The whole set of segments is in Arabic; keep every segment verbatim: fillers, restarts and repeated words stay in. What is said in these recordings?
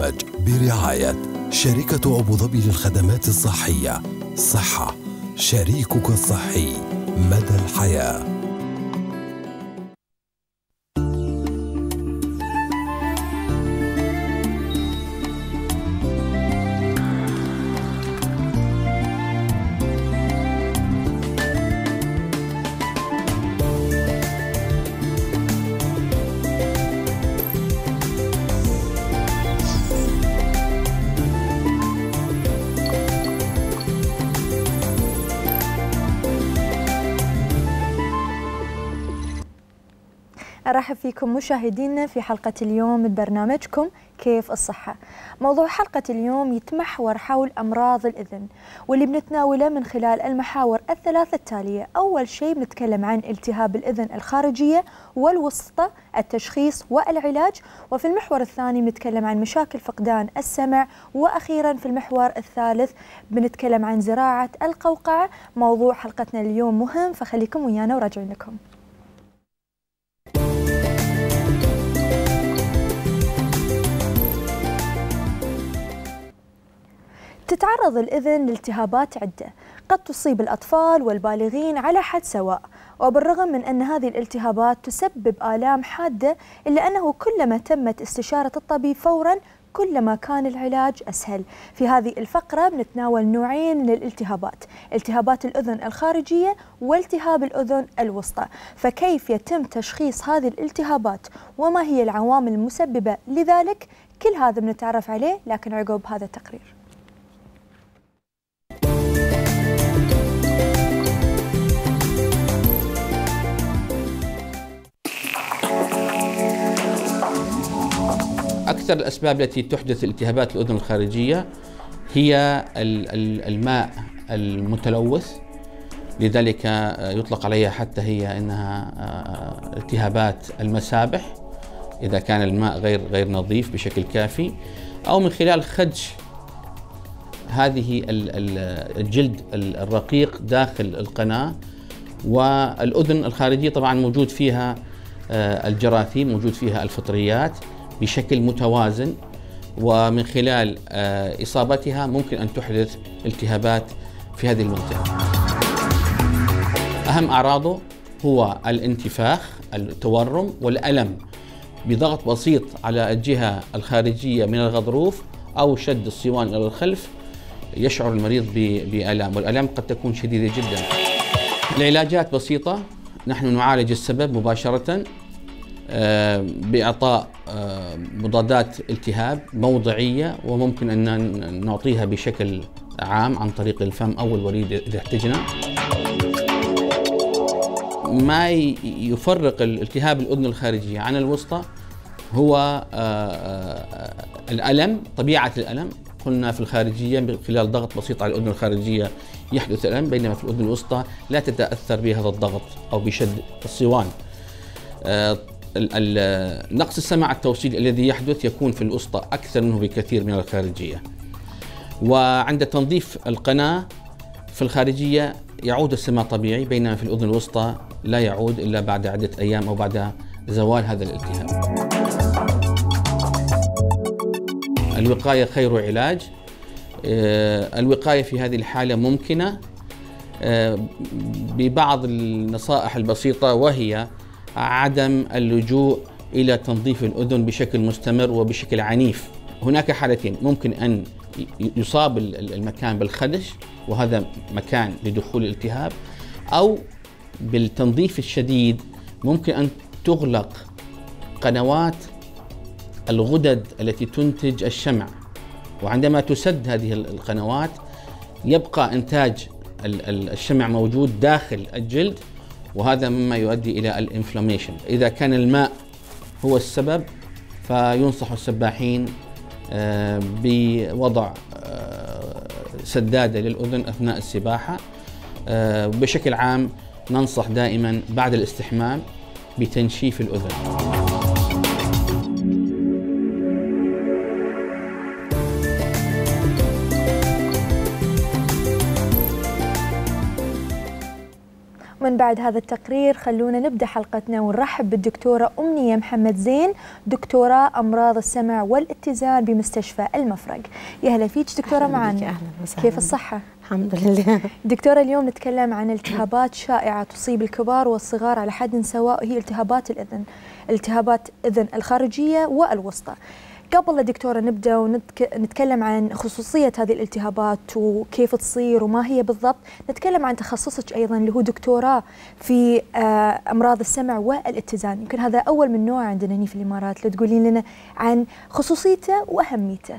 البرنامج برعاية شركة أبو ظبي للخدمات الصحية. صحة، شريكك الصحي مدى الحياة. أرحب فيكم مشاهدينا في حلقة اليوم من برنامجكم كيف الصحة. موضوع حلقة اليوم يتمحور حول أمراض الأذن، واللي بنتناوله من خلال المحاور الثلاثة التالية. أول شيء بنتكلم عن التهاب الأذن الخارجية والوسطى، التشخيص والعلاج، وفي المحور الثاني بنتكلم عن مشاكل فقدان السمع، وأخيرا في المحور الثالث بنتكلم عن زراعة القوقعة. موضوع حلقتنا اليوم مهم، فخليكم ويانا وراجعين لكم. تتعرض الأذن لالتهابات عدة قد تصيب الأطفال والبالغين على حد سواء، وبالرغم من أن هذه الالتهابات تسبب آلام حادة، إلا أنه كلما تمت استشارة الطبيب فوراً كلما كان العلاج أسهل. في هذه الفقرة بنتناول نوعين من الالتهابات: التهابات الأذن الخارجية والتهاب الأذن الوسطى. فكيف يتم تشخيص هذه الالتهابات وما هي العوامل المسببة لذلك؟ كل هذا بنتعرف عليه لكن عقب هذا التقرير. أكثر الأسباب التي تحدث التهابات الأذن الخارجية هي الماء المتلوث، لذلك يطلق عليها حتى هي أنها التهابات المسابح إذا كان الماء غير غير نظيف بشكل كافي، أو من خلال خدش هذه الجلد الرقيق داخل القناة. والأذن الخارجية طبعا موجود فيها الجراثيم، موجود فيها الفطريات بشكل متوازن، ومن خلال إصابتها ممكن أن تحدث التهابات في هذه المنطقة. أهم أعراضه هو الانتفاخ، التورم والألم بضغط بسيط على الجهة الخارجية من الغضروف أو شد الصوان إلى الخلف. يشعر المريض بألم، والألم قد تكون شديدة جدا. العلاجات بسيطة، نحن نعالج السبب مباشرة بإعطاء مضادات التهاب موضعية، وممكن أن نعطيها بشكل عام عن طريق الفم أو الوريد إذا احتجنا. ما يفرق الالتهاب الأذن الخارجية عن الوسطى هو الألم، طبيعة الألم. قلنا في الخارجية من خلال ضغط بسيط على الأذن الخارجية يحدث الألم، بينما في الأذن الوسطى لا تتأثر بهذا الضغط أو بشد الصوان. نقص السمع التوصيلي الذي يحدث يكون في الوسطى أكثر منه بكثير من الخارجية. وعند تنظيف القناة في الخارجية يعود السمع طبيعي، بينما في الأذن الوسطى لا يعود إلا بعد عدة أيام أو بعد زوال هذا الالتهاب. الوقاية خير علاج. الوقاية في هذه الحالة ممكنة ببعض النصائح البسيطة، وهي عدم اللجوء إلى تنظيف الأذن بشكل مستمر وبشكل عنيف. هناك حالتين: ممكن أن يصاب المكان بالخدش وهذا مكان لدخول الالتهاب، أو بالتنظيف الشديد ممكن أن تغلق قنوات الغدد التي تنتج الشمع، وعندما تسد هذه القنوات يبقى إنتاج الشمع موجود داخل الجلد، وهذا مما يؤدي إلى الانفلاميشن. إذا كان الماء هو السبب فينصح السباحين بوضع سدادة للأذن أثناء السباحة. بشكل عام ننصح دائما بعد الاستحمام بتنشيف الأذن. من بعد هذا التقرير خلونا نبدأ حلقتنا ونرحب بالدكتورة أمنية محمد زين، دكتوراه أمراض السمع والاتزان بمستشفى المفرق. يا هلا فيك دكتورة معنا. أهلا وسهلا. كيف الصحة؟ الحمد لله. دكتورة اليوم نتكلم عن التهابات شائعة تصيب الكبار والصغار على حد سواء، هي التهابات الأذن، التهابات الأذن الخارجية والوسطى. قبل دكتورة نبدأ ونتكلم عن خصوصية هذه الالتهابات وكيف تصير وما هي بالضبط، نتكلم عن تخصصك أيضا اللي هو دكتوراه في أمراض السمع والاتزان. يمكن هذا أول من نوع عندنا هنا في الإمارات، لو تقولين لنا عن خصوصيته وأهميته.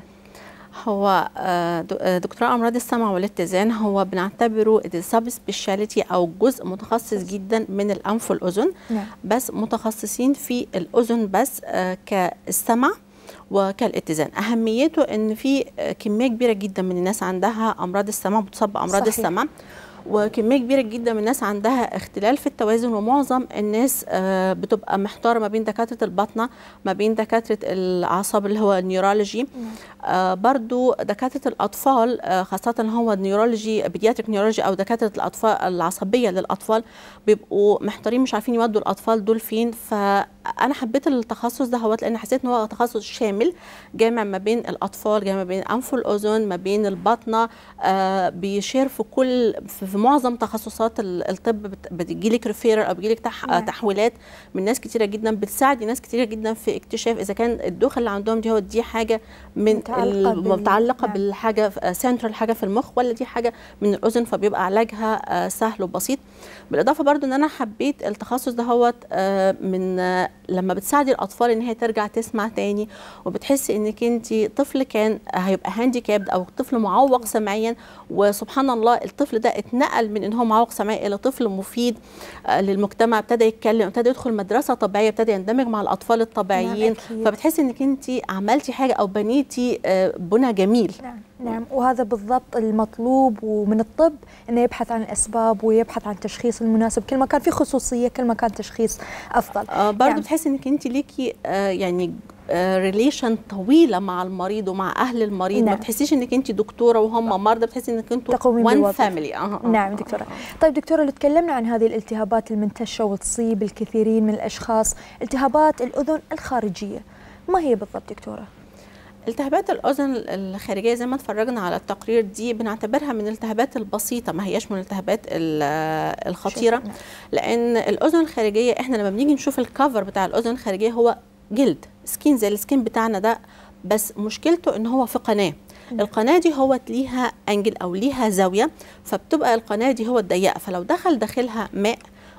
هو دكتوراه أمراض السمع والاتزان هو بنعتبره سب سبيشاليتي أو جزء متخصص جدا من الأنف والأذن. نعم. بس متخصصين في الأذن بس كالسمع وكالاتزان. اهميته ان في كميه كبيره جدا من الناس عندها امراض السمع، بتصاب بامراض صحيح. السمع، وكميه كبيره جدا من الناس عندها اختلال في التوازن، ومعظم الناس بتبقى محتاره ما بين دكاتره الباطنه، ما بين دكاتره الاعصاب اللي هو النيورولوجي، برضو دكاتره الاطفال خاصه هو النيورولوجي بيدياتريك نيورولوجي او دكاتره الاطفال العصبيه للاطفال، بيبقوا محتارين مش عارفين يودوا الاطفال دول فين. فانا حبيت التخصص ده هو لان حسيت ان هو تخصص شامل جامع ما بين الاطفال، جامع ما بين الانف والاذن، ما بين الباطنه، بيشير في كل في في معظم تخصصات الطب بتجيلك ريفيرال او بيجيلك تح... نعم. تحويلات من ناس كتيره جدا، بتساعد ناس كتيره جدا في اكتشاف اذا كان الدوخه اللي عندهم دي هو دي حاجه من متعلقه, ال... بال... متعلقة نعم. بالحاجه سنترال حاجه في المخ، ولا دي حاجه من الاذن، فبيبقى علاجها سهل وبسيط. بالاضافه برضو ان انا حبيت التخصص ده هو من لما بتساعدي الاطفال ان هي ترجع تسمع تاني، وبتحسي انك انت طفل كان هيبقى هانديكابد او طفل معوق سمعيا، وسبحان الله الطفل ده اتنقل من ان هو معوق سمعي الى طفل مفيد للمجتمع، ابتدى يتكلم، ابتدى يدخل مدرسه طبيعيه، ابتدى يندمج مع الاطفال الطبيعيين. نعم. فبتحسي انك انت عملتي حاجه او بنيتي بنى جميل. نعم. نعم، وهذا بالضبط المطلوب ومن الطب، انه يبحث عن الاسباب ويبحث عن التشخيص المناسب، كل ما كان في خصوصيه كل ما كان تشخيص افضل. آه برضه يعني بتحسي انك انت ليكي آه يعني ريليشن آه طويله مع المريض ومع اهل المريض. نعم. ما بتحسيش انك انت دكتوره وهم مرضى، بتحسي انك انتوا وان فاميلي. آه آه نعم دكتوره. آه. طيب دكتوره، لو تكلمنا عن هذه الالتهابات المنتشره وتصيب الكثيرين من الاشخاص، التهابات الاذن الخارجيه، ما هي بالضبط دكتوره؟ التهابات الأذن الخارجية زي ما اتفرجنا على التقرير دي بنعتبرها من الالتهابات البسيطة، ما هياش من الالتهابات الخطيرة، لأن الأذن الخارجية احنا لما بنيجي نشوف الكفر بتاع الأذن الخارجية هو جلد سكين زي السكين بتاعنا ده، بس مشكلته ان هو في قناة. القناة دي هو ليها أنجل أو ليها زاوية، فبتبقى القناة دي هو الضيقة، فلو دخل داخلها ماء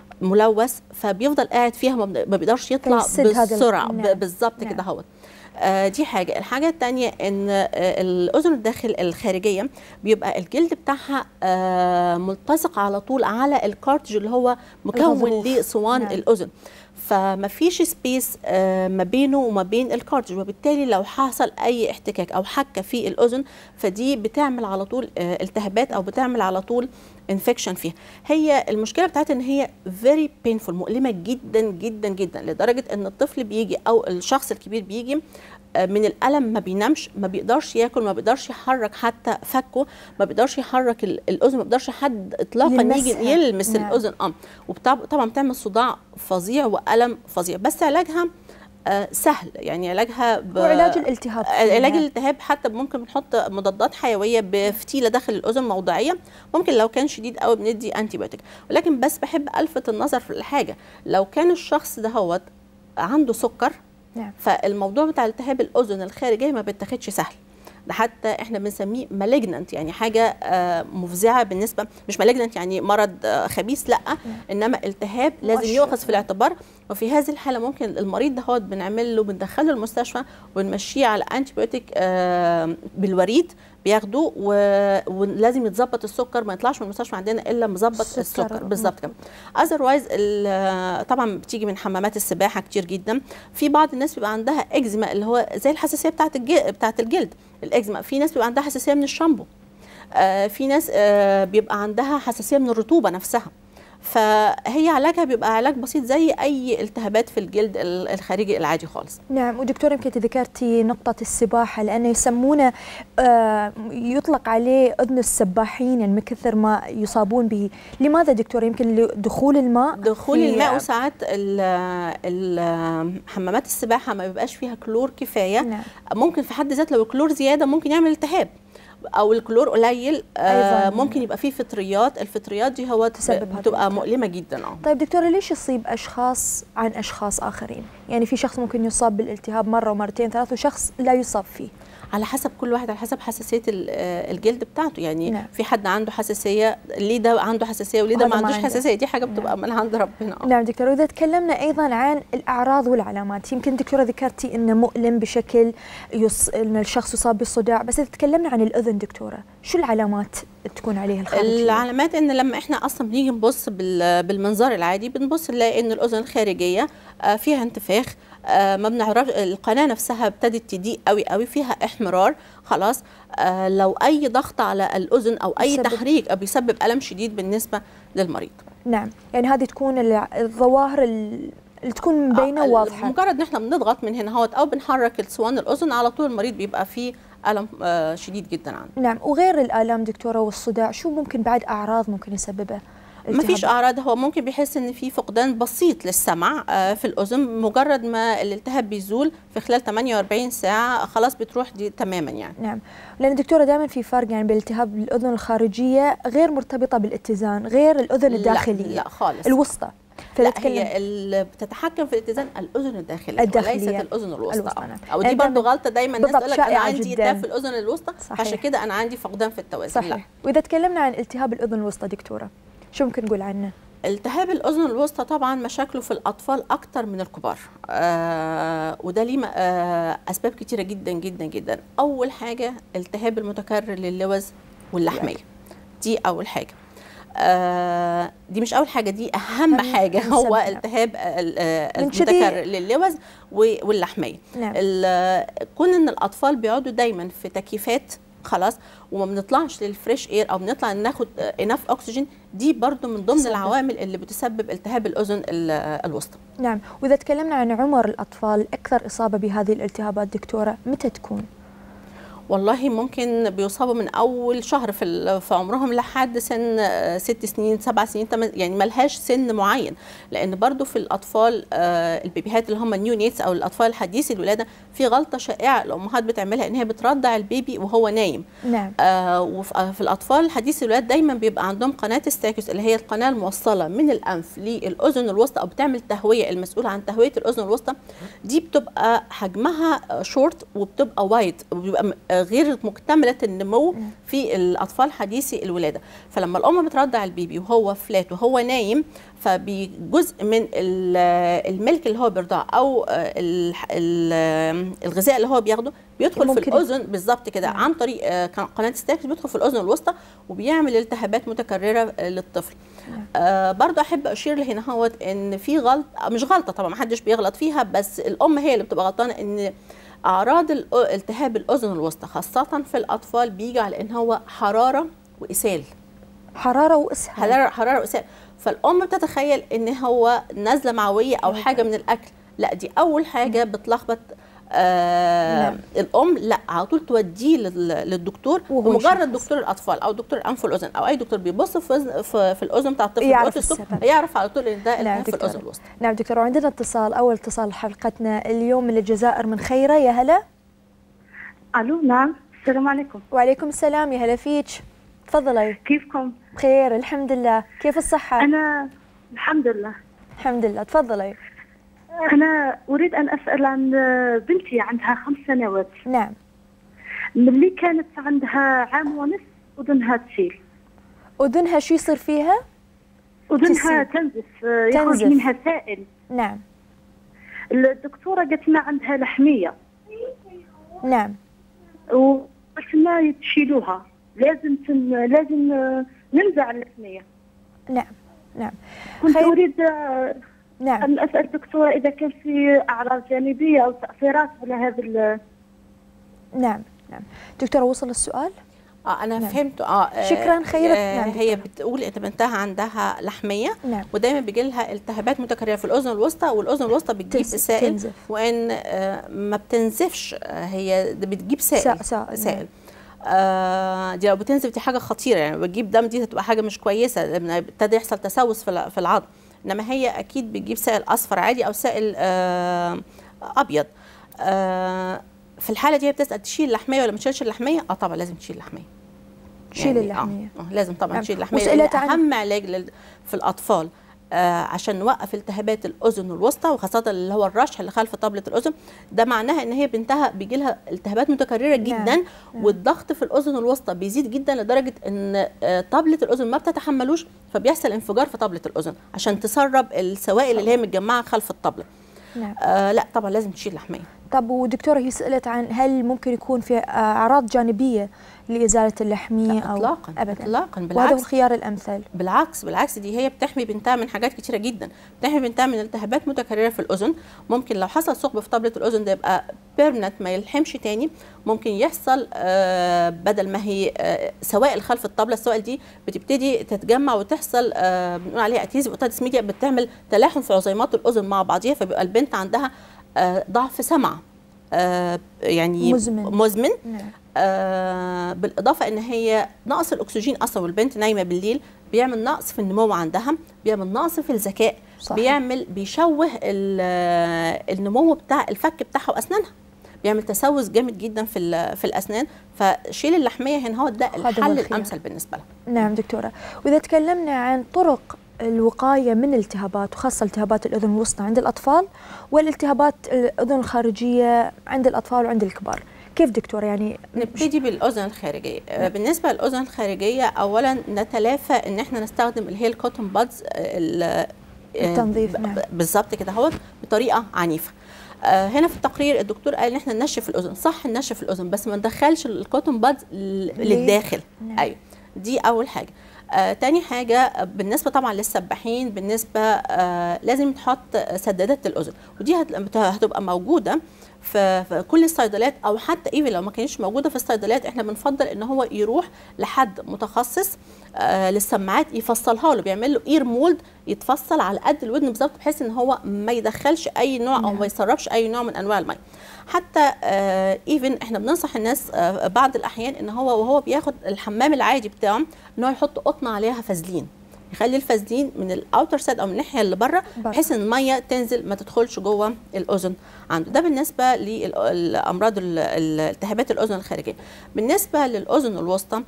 ملوث فبيفضل قاعد فيها، ما بيقدرش يطلع بسرعة. بالظبط كده هو. آه دي حاجة. الحاجة الثانية ان آه الأذن الداخل الخارجية بيبقى الجلد بتاعها آه ملتصق على طول على الكارتج اللي هو مكون لصوان نعم. الأذن، فما فيش سبيس آه ما بينه وما بين الكارتج، وبالتالي لو حصل اي احتكاك او حكه في الاذن فدي بتعمل على طول آه التهابات او بتعمل على طول انفكشن فيها. هي المشكله بتاعتها ان هي فيري بينفول، مؤلمه جدا جدا جدا، لدرجه ان الطفل بيجي او الشخص الكبير بيجي من الألم ما بينامش، ما بيقدرش ياكل، ما بيقدرش يحرك حتى فكه، ما بيقدرش يحرك الأذن، ما بيقدرش حد إطلاقا يجي يلمس نعم. الأذن. اه وطبعا بتعمل صداع فظيع وألم فظيع، بس علاجها آه سهل، يعني علاجها ب... وعلاج الالتهاب علاج الالتهاب حتى ممكن بنحط مضادات حيويه بفتيله داخل الاذن موضعيه، ممكن لو كان شديد قوي بندي انتي بايوتيك. ولكن بس بحب الفت النظر في الحاجه، لو كان الشخص ده هو عنده سكر نعم. فالموضوع بتاع التهاب الاذن الخارجيه ما بيتاخدش سهل، ده حتى احنا بنسميه مالجننت، يعني حاجه مفزعه بالنسبه، مش مالجننت يعني مرض خبيث، لا نعم. انما التهاب لازم يؤخذ في الاعتبار. وفي هذه الحاله ممكن المريض ده هو بنعمل له بندخله المستشفى ونمشيه على انتي بايوتيك بالوريد بياخدوه، ولازم يتظبط السكر، ما يطلعش من المستشفى عندنا الا مظبط السكر, السكر. بالظبط كده. اذروايز طبعا بتيجي من حمامات السباحه كتير جدا. في بعض الناس بيبقى عندها اكزيما اللي هو زي الحساسيه بتاعه الجلد بتاعه الجلد الاكزيما. في ناس بيبقى عندها حساسيه من الشامبو، آه في ناس آه بيبقى عندها حساسيه من الرطوبه نفسها. فهي علاجها بيبقى علاج بسيط زي اي التهابات في الجلد الخارجي العادي خالص. نعم. ودكتور يمكن ذكرتي نقطة السباحة، لأنه يسمونه آه يطلق عليه أذن السباحين يعني من كثر ما يصابون به. لماذا دكتور؟ يمكن دخول الماء دخول الماء وساعات حمامات السباحة ما بيبقاش فيها كلور كفاية. نعم. ممكن في حد ذات لو الكلور زيادة ممكن يعمل التهاب، او الكلور قليل آه ممكن يبقى فيه فطريات. الفطريات دي هو بتبقى مؤلمه جدا. اه طيب دكتوره، ليش يصيب اشخاص عن اشخاص اخرين؟ يعني في شخص ممكن يصاب بالالتهاب مره ومرتين ثلاث وشخص لا يصاب فيه. على حسب كل واحد، على حسب حساسيه الجلد بتاعته. يعني نعم. في حد عنده حساسيه، ليه ده عنده حساسيه وليه ده ما عندوش حساسيه، دي حاجه بتبقى من عند ربنا. نعم دكتوره. واذا تكلمنا ايضا عن الاعراض والعلامات، يمكن دكتوره ذكرتي انه مؤلم بشكل يص... ان الشخص يصاب بالصداع، بس اذا تكلمنا عن الاذن دكتوره، شو العلامات تكون عليها الخارجيه؟ العلامات ان لما احنا اصلا بنيجي نبص بالمنظار العادي بنبص نلاقي ان الاذن الخارجيه فيها انتفاخ، ما بنعرف القناه نفسها ابتدت تضيق قوي قوي، فيها احمرار خلاص. آه لو اي ضغط على الاذن او اي تحريك بيسبب الم شديد بالنسبه للمريض. نعم. يعني هذه تكون الظواهر اللي تكون مبينه آه واضحه. مجرد ان احنا بنضغط من هنا هوت او بنحرك الصوان الاذن على طول المريض بيبقى فيه الم آه شديد جدا عنده. نعم. وغير الالام دكتوره والصداع، شو ممكن بعد اعراض ممكن يسببها؟ ما فيش اعراض، هو ممكن بيحس ان في فقدان بسيط للسمع في الاذن، مجرد ما الالتهاب بيزول في خلال ثمانية وأربعين ساعه خلاص بتروح دي تماما يعني. نعم. لان دكتوره دايما في فرق يعني بالالتهاب الاذن الخارجيه غير مرتبطه بالاتزان، غير الاذن الداخليه. لا, لا خالص. الوسطى. لا هي اللي بتتحكم في الاتزان الاذن الداخليه, الداخلية. وليست الاذن الوسطى, الوسطى. نعم. او دي برضه غلطه دايما الناس تقول لك انا عندي التهاب في الاذن الوسطى عشان كده انا عندي فقدان في التوازن. صحيح. لا. واذا تكلمنا عن التهاب الاذن الوسطى دكتوره، شو ممكن نقول عنه؟ التهاب الأذن الوسطى طبعا مشاكله في الأطفال أكتر من الكبار، آه وده ليه آه أسباب كتيرة جدا جدا جدا. أول حاجة التهاب المتكرر للوز واللحمية، دي أول حاجة. آه دي مش أول حاجة، دي أهم حاجة، هو التهاب المتكرر للوز واللحمية. نعم. كون إن الأطفال بيقعدوا دايما في تكييفات خلاص وما بنطلعش للفريش اير او بنطلع ناخد اناف اكسجين، دي برضو من ضمن العوامل اللي بتسبب التهاب الاذن الوسطى. نعم. واذا تكلمنا عن عمر الاطفال اكثر اصابه بهذه الالتهابات دكتوره، متى تكون؟ والله ممكن بيصابوا من اول شهر في في عمرهم لحد سن ست سنين سبع سنين تمن، يعني ملهاش سن معين، لان برضو في الاطفال البيبيهات اللي هم النيونيتس او الاطفال الحديثي الولاده في غلطه شائعه الامهات بتعملها ان هي بترضع البيبي وهو نايم. نعم. آه وفي الاطفال الحديثي الولاده دايما بيبقى عندهم قناه ستاكيوس اللي هي القناه الموصله من الانف للاذن الوسطى او بتعمل تهويه، المسؤوله عن تهويه الاذن الوسطى، دي بتبقى حجمها شورت وبتبقى وايد وبيبقى غير مكتمله النمو في الاطفال حديثي الولاده. فلما الام بترضع البيبي وهو فلات وهو نايم، فبجزء من الملك اللي هو بيرضعه او الغذاء اللي هو بياخده بيدخل في الاذن بالظبط كده عن طريق قناه ستاكس، بيدخل في الاذن الوسطى وبيعمل التهابات متكرره للطفل. آه برضه احب اشير لهنا هوت ان في غلطه، مش غلطه طبعا ما حدش بيغلط فيها، بس الام هي اللي بتبقى غلطانه، ان اعراض التهاب الاذن الوسطى خاصه في الاطفال بيجي على ان هو حراره واسهال. حراره واسهال. حراره حراره واسهال، فالام بتتخيل ان هو نزله معويه او حاجه من الاكل، لا دي اول حاجه بتلخبط آه نعم. الام لا على طول توديه للدكتور، ومجرد دكتور الاطفال او دكتور الانف والاذن او اي دكتور بيبص في في, في الاذن بتاع الطفل يعرف, يعرف على طول ان ده نعم في الاذن الوسطى. نعم دكتور. وعندنا اتصال، اول اتصال حلقتنا اليوم من الجزائر من خيره. يا هلا. الو. نعم السلام عليكم. وعليكم السلام، يا هلا فيك، تفضلي. كيفكم؟ بخير الحمد لله، كيف الصحه؟ انا الحمد لله. الحمد لله، تفضلي. أنا أريد أن أسأل عن بنتي عندها خمس سنوات. نعم. ملي كانت عندها عام ونصف أذنها تسيل. أذنها شو يصير فيها؟ أذنها تنزف، يخرج منها سائل. نعم. الدكتورة قالت لنا عندها لحمية. نعم. وقلت لنا تشيلوها، لازم تن... لازم ننزع اللحمية. نعم نعم. كنت خير. أريد نعم. أن أسأل دكتورة إذا كان في أعراض جانبية أو تأثيرات على هذا ال نعم نعم. دكتورة وصل السؤال؟ اه انا نعم. فهمت. اه شكرا خيرت. آه نعم هي بتقول ان بنتها عندها لحميه، نعم. ودايما بيجي لها التهابات متكرره في الاذن الوسطى، والاذن الوسطى بتجيب سائل تنزف. وان آه ما بتنزفش، آه هي بتجيب سائل سا سائل نعم. آه دي لو بتنزف دي حاجه خطيره، يعني بتجيب دم دي هتبقى حاجه مش كويسه، ابتدى يحصل تسوس في في العظم. انما هي اكيد بتجيب سائل اصفر عادي او سائل آه ابيض. آه في الحاله دي هي بتسال تشيل اللحميه ولا ما تشيلش اللحميه؟ اه طبعا لازم تشيل اللحميه. تشيل يعني اللحميه. اه لازم طبعا نعم. تشيل اللحميه، لأن عن... اهم علاج في الاطفال آه عشان نوقف التهابات الاذن الوسطى، وخاصه اللي هو الرشح اللي خلف طبله الاذن، ده معناها ان هي بنتها بيجي لها التهابات متكرره جدا. نعم. والضغط في الاذن الوسطى بيزيد جدا لدرجه ان آه طبله الاذن ما بتتحملوش، فبيحصل انفجار في طبله الاذن عشان تسرب السوائل اللي هي متجمعه خلف الطبله. نعم. آه لا طبعا لازم تشيل لحميه. طب ودكتوره هي سألت عن هل ممكن يكون في أعراض جانبية لإزالة اللحمية أو إطلاقا أبدا؟ إطلاقا بالعكس، وهذا هو الخيار الأمثل. بالعكس بالعكس دي هي بتحمي بنتها من حاجات كتيرة جدا، بتحمي بنتها من التهابات متكررة في الأذن، ممكن لو حصل ثقب في طبلة الأذن ده يبقى بيرمننت ما يلحمش تاني، ممكن يحصل آه بدل ما هي آه سوائل خلف الطبلة، السوائل دي بتبتدي تتجمع وتحصل آه بنقول عليها اتيزي اوتيتس ميديا، بتعمل تلاحم في عظيمات الأذن مع بعضيها، فبيبقى البنت عندها آه ضعف سمع آه يعني مزمن, مزمن. نعم. آه بالاضافه ان هي نقص الاكسجين اصلا، والبنت نايمه بالليل بيعمل نقص في النمو عندها، بيعمل نقص في الذكاء، صحيح. بيعمل بيشوه النمو بتاع الفك بتاعها واسنانها، بيعمل تسوس جامد جدا في في الاسنان. فشيل اللحميه هنا هو ده الحل الامثل بالنسبه لها. نعم دكتوره، واذا تكلمنا عن طرق الوقاية من الالتهابات وخاصة التهابات الأذن الوسطى عند الأطفال والالتهابات الأذن الخارجية عند الأطفال وعند الكبار، كيف دكتور يعني؟ نبتدي بالأذن الخارجية. نعم. بالنسبة للأذن الخارجية أولا نتلافى إن احنا نستخدم اللي هي الكوتون بادز التنظيف. نعم. بالظبط كده هو بطريقة عنيفة. هنا في التقرير الدكتور قال ان احنا ننشف الأذن، صح ننشف الأذن بس ما ندخلش الكوتون بادز للداخل. نعم. أيوه دي أول حاجة. آه، تاني حاجة بالنسبة طبعا للسباحين، بالنسبة آه، لازم تحط سدادات الأذن، ودي هتبقى موجودة في, في كل الصيدليات، أو حتى إيفن لو ما كانتش موجودة في الصيدليات احنا بنفضل إن هو يروح لحد متخصص آه، للسماعات يفصلها له، بيعمل له إير مولد يتفصل على قد الودن بالظبط، بحيث إن هو ما يدخلش أي نوع أو ما يسربش أي نوع من أنواع الماء. حتى ايفن آه احنا بننصح الناس آه بعض الاحيان ان هو وهو بياخد الحمام العادي بتاعه ان هو يحط قطنه عليها فازلين، يخلي الفازلين من الاوتر سايد او من الناحيه اللي بره، بحيث ان الميه تنزل ما تدخلش جوه الاذن عنده. ده بالنسبه للامراض التهابات الاذن الخارجيه. بالنسبه للاذن الوسطى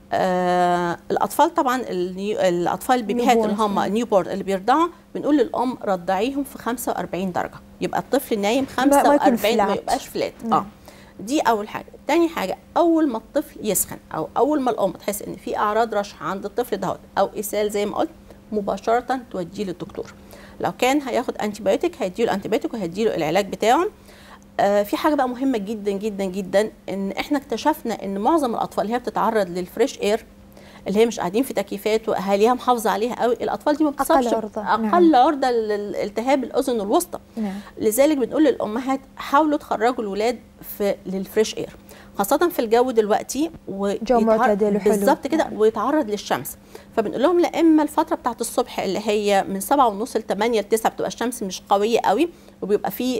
آه الاطفال طبعا الاطفال البيبيهات اللي هم نيو بورن اللي بيرضعوا، بنقول للام رضعيهم في خمسة وأربعين درجه، يبقى الطفل نايم خمسة وأربعين ما يبقاش فلات. اه دي اول حاجه. تاني حاجه اول ما الطفل يسخن او اول ما الام تحس ان في اعراض رشح عند الطفل ده او اسهال زي ما قلت، مباشره توديه للدكتور. لو كان هياخد انتي بايوتيك هيديله الانتي بايوتيك وهيديله العلاج بتاعه. آه في حاجه بقى مهمه جدا جدا جدا، ان احنا اكتشفنا ان معظم الاطفال اللي هي بتتعرض للفريش اير اللي هي مش قاعدين في تكييفات واهاليها محافظه عليها قوي، الاطفال دي ما بتصابش اقل عرضه اقل نعم. عرضه للالتهاب الاذن الوسطى. نعم. لذلك بنقول للامهات حاولوا تخرجوا الولاد في للفريش اير، خاصه في الجو دلوقتي جو معتدل وحلو بالظبط كده، نعم. ويتعرض للشمس. فبنقول لهم لا اما الفتره بتاعت الصبح اللي هي من سبعة ونص لثمانية لتسعة بتبقى الشمس مش قويه قوي وبيبقى فيه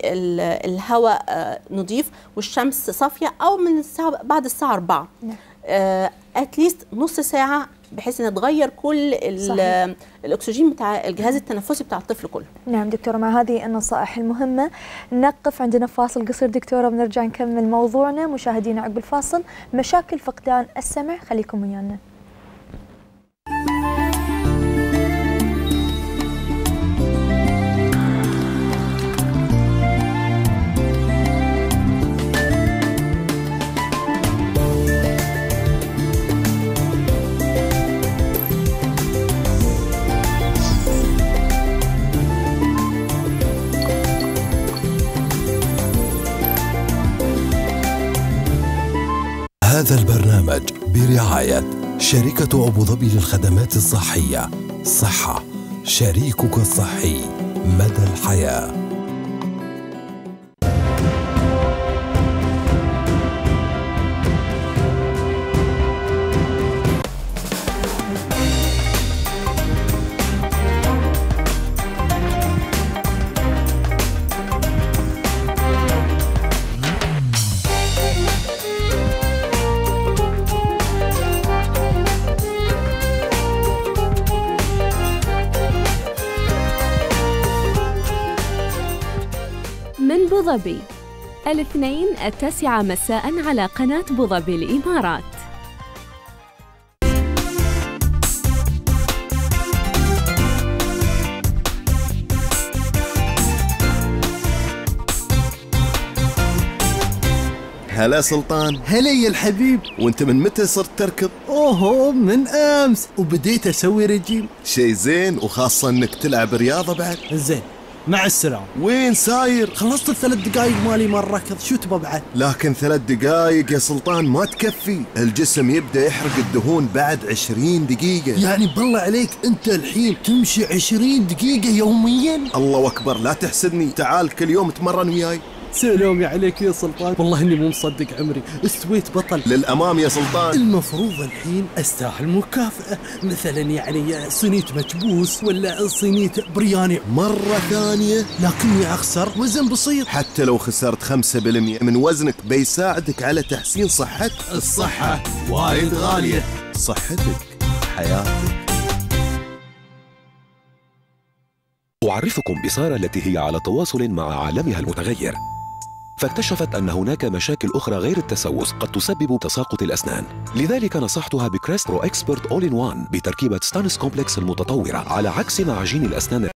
الهواء نظيف والشمس صافيه، او من الساعه بعد الساعه أربعة. نعم. اتليست نص ساعه بحيث ان تغير كل الاكسجين بتاع الجهاز التنفسي بتاع الطفل كله. نعم دكتوره، مع هذه النصائح المهمه نقف عندنا فاصل قصير دكتوره، بنرجع نكمل موضوعنا. مشاهدينا عقب الفاصل مشاكل فقدان السمع، خليكم ويانا. هذا البرنامج برعاية شركة أبو ظبي للخدمات الصحية. صحة شريكك الصحي مدى الحياة. أبوظبي. الاثنين التاسعة مساء على قناة بوظبي الإمارات. هلا سلطان. هلا يا الحبيب. وانت من متى صرت تركض؟ اوهو من امس، وبديت اسوي رجيم. شيء زين، وخاصة انك تلعب رياضة بعد. زين، مع السلامة. وين ساير؟ خلصت الثلاث دقايق مالي مال ركض، شو تبى بعد؟ لكن ثلاث دقايق يا سلطان ما تكفي، الجسم يبدأ يحرق الدهون بعد عشرين دقيقة. يعني بالله عليك انت الحين تمشي عشرين دقيقة يوميا؟ الله اكبر، لا تحسدني، تعال كل يوم تمرن وياي. سلامي عليك يا سلطان، والله اني مو مصدق عمري، استويت بطل. للامام يا سلطان. المفروض الحين استاهل مكافأة، مثلا يعني صينية مكبوس ولا صينية برياني مرة ثانية، لكني اخسر وزن بسيط. حتى لو خسرت خمسة بالمئة من وزنك بيساعدك على تحسين صحتك. الصحة وايد غالية. صحتك حياتك. أعرفكم بسارة التي هي على تواصل مع عالمها المتغير، فاكتشفت أن هناك مشاكل أخرى غير التسوس قد تسبب تساقط الأسنان. لذلك نصحتها بكريست برو إكسبرت أول إن وان بتركيبة ستانس كومبلكس المتطورة، على عكس معاجين الأسنان